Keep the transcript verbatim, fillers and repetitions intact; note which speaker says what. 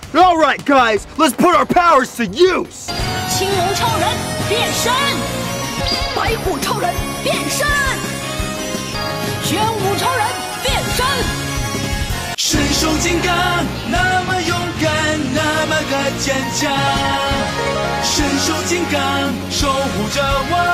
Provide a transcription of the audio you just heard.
Speaker 1: All right, guys, let's put our powers to use.
Speaker 2: 青龙超人变身，白虎超人变身，玄武超人变身。
Speaker 3: 神手金刚，那么勇敢，那么的坚强。神手金刚守护着我